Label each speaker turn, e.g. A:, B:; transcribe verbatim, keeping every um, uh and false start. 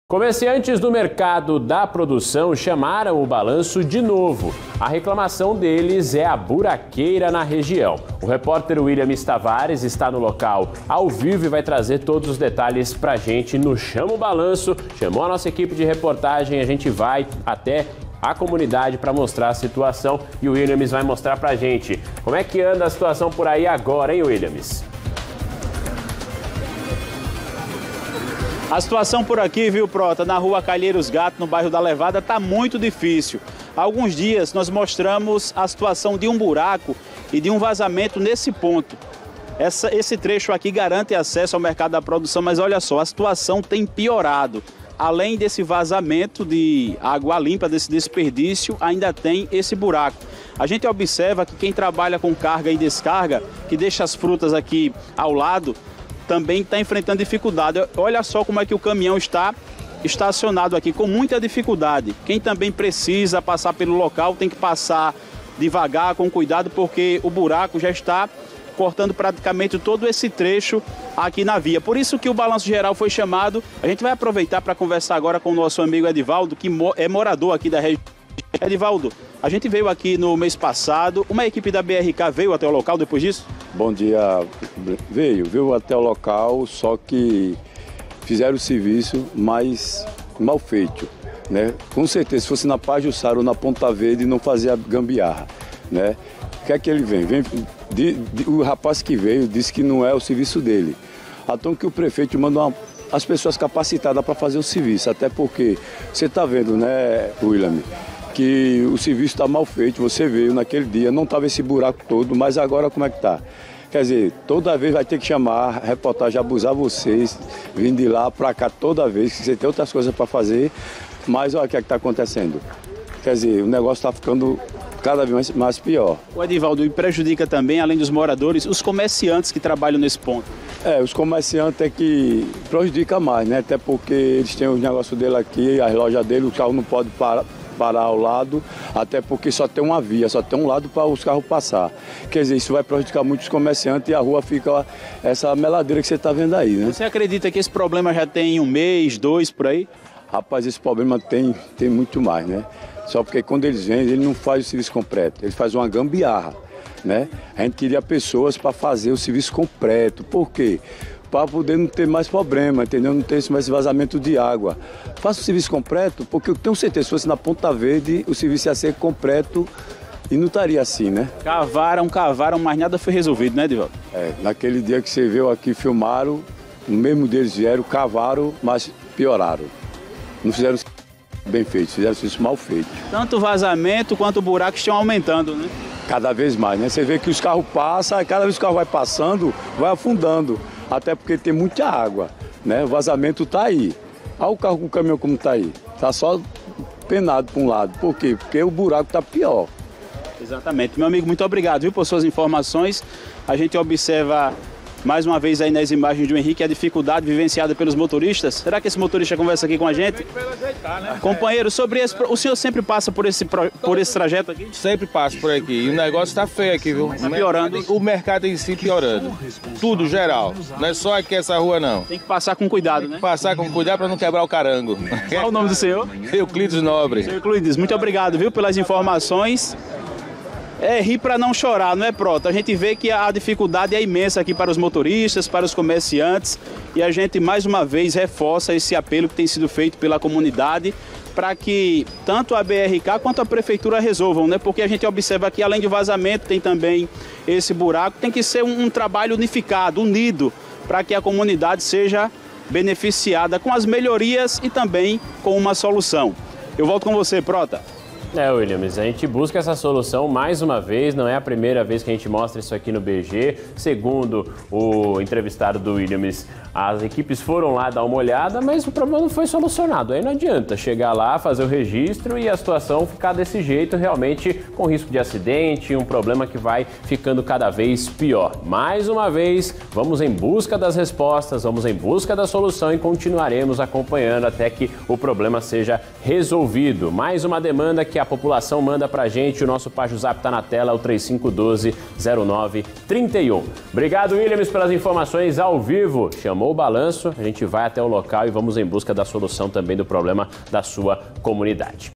A: Comerciantes do mercado da produção chamaram o balanço de novo. A reclamação deles é a buraqueira na região. O repórter William Tavares está no local ao vivo e vai trazer todos os detalhes pra gente no Chama o Balanço. Chamou a nossa equipe de reportagem, a gente vai até a comunidade para mostrar a situação e o Williams vai mostrar pra gente. Como é que anda a situação por aí agora, hein, Williams?
B: A situação por aqui, viu, Prota, na rua Calheiros Gato, no bairro da Levada, está muito difícil. Há alguns dias nós mostramos a situação de um buraco e de um vazamento nesse ponto. Essa, esse trecho aqui garante acesso ao mercado da produção, mas olha só, a situação tem piorado. Além desse vazamento de água limpa, desse desperdício, ainda tem esse buraco. A gente observa que quem trabalha com carga e descarga, que deixa as frutas aqui ao lado, também está enfrentando dificuldade. Olha só como é que o caminhão está estacionado aqui, com muita dificuldade. Quem também precisa passar pelo local tem que passar devagar, com cuidado, porque o buraco já está cortando praticamente todo esse trecho aqui na via. Por isso que o balanço geral foi chamado. A gente vai aproveitar para conversar agora com o nosso amigo Edivaldo, que é morador aqui da região. Edivaldo, a gente veio aqui no mês passado, uma equipe da B R K veio até o local depois disso?
C: Bom dia, veio, veio até o local, só que fizeram o serviço mais mal feito, né? Com certeza, se fosse na Pajuçara ou na Ponta Verde, não fazia gambiarra, né? O que é que ele vem? vem de, de, o rapaz que veio disse que não é o serviço dele. Então que o prefeito manda uma, as pessoas capacitadas para fazer o serviço, até porque você está vendo, né, William, que o serviço está mal feito. Você veio naquele dia, não estava esse buraco todo, mas agora como é que está? Quer dizer, toda vez vai ter que chamar a reportagem, abusar vocês, vindo de lá para cá toda vez, que você tem outras coisas para fazer, mas olha o que é que está acontecendo. Quer dizer, o negócio está ficando cada vez mais, mais pior.
B: O Edivaldo, e prejudica também, além dos moradores, os comerciantes que trabalham nesse ponto.
C: É, os comerciantes é que prejudica mais, né? Até porque eles têm os negócios dele aqui, as lojas dele, o carro não pode parar. parar ao lado, até porque só tem uma via, só tem um lado para os carros passar. Quer dizer, isso vai prejudicar muito os comerciantes e a rua fica essa meladeira que você está vendo aí, né?
B: Você acredita que esse problema já tem um mês, dois, por aí?
C: Rapaz, esse problema tem, tem muito mais, né? Só porque quando eles vêm, ele não faz o serviço completo, ele faz uma gambiarra, né? A gente queria pessoas para fazer o serviço completo. Por quê? Para poder não ter mais problema, entendeu? Não ter mais vazamento de água. Faça o serviço completo, porque eu tenho certeza, se fosse na Ponta Verde, o serviço ia ser completo e não estaria assim, né?
B: Cavaram, cavaram, mas nada foi resolvido, né, Edivaldo?
C: É, naquele dia que você veio aqui, filmaram, no mesmo dia eles vieram, cavaram, mas pioraram. Não fizeram bem feito, fizeram isso mal feito.
B: Tanto o vazamento quanto o buraco estão aumentando, né?
C: Cada vez mais, né? Você vê que os carros passam, cada vez que o carro vai passando, vai afundando. Até porque tem muita água, né? O vazamento está aí. Olha o carro com o caminhão como está aí. Está só penado para um lado. Por quê? Porque o buraco está pior.
B: Exatamente. Meu amigo, muito obrigado, viu, por suas informações. A gente observa mais uma vez aí nas imagens do Henrique a dificuldade vivenciada pelos motoristas. Será que esse motorista conversa aqui com a gente? Companheiro, sobre esse, o senhor sempre passa por esse, por esse trajeto aqui?
D: Sempre passo por aqui. E o negócio tá feio aqui, viu?
B: Tá piorando.
D: O mercado em si piorando. Tudo, geral. Não é só aqui essa rua, não.
B: Tem que passar com cuidado, né?
D: Passar com cuidado para não quebrar o carango.
B: Qual o nome do senhor?
D: Euclides Nobre.
B: Senhor Euclides, muito obrigado, viu, pelas informações. É rir para não chorar, não é, Prota? A gente vê que a dificuldade é imensa aqui para os motoristas, para os comerciantes, e a gente mais uma vez reforça esse apelo que tem sido feito pela comunidade para que tanto a B R K quanto a prefeitura resolvam, né? Porque a gente observa que além de vazamento tem também esse buraco, tem que ser um, um trabalho unificado, unido, para que a comunidade seja beneficiada com as melhorias e também com uma solução. Eu volto com você, Prota.
A: É, Williams, a gente busca essa solução mais uma vez, não é a primeira vez que a gente mostra isso aqui no B G. Segundo o entrevistado do Williams, as equipes foram lá dar uma olhada, mas o problema não foi solucionado. Aí não adianta chegar lá, fazer o registro e a situação ficar desse jeito, realmente com risco de acidente, um problema que vai ficando cada vez pior. Mais uma vez, vamos em busca das respostas, vamos em busca da solução e continuaremos acompanhando até que o problema seja resolvido. Mais uma demanda que que a população manda pra gente. O nosso PajuZap tá na tela, o três cinco um dois, zero nove três um. Obrigado, Williams, pelas informações ao vivo. Chamou o balanço, a gente vai até o local e vamos em busca da solução também do problema da sua comunidade.